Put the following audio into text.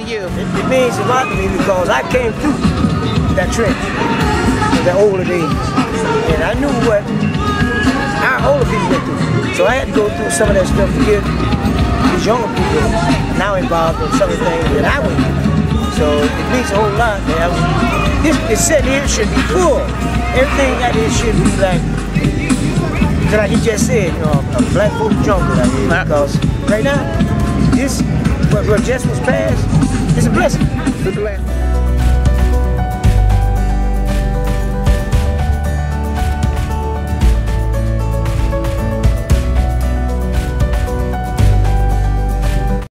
you? It means a lot to me because I came through that trench in the older days. And I knew what our older people went through. So I had to go through some of that stuff to get these younger people now involved in some of the things that I went through. So it means a whole lot. This set here should be full. Everything out here should be like he just said, you know, a black folk jungle out here. Because right now, what just was passed is a blessing.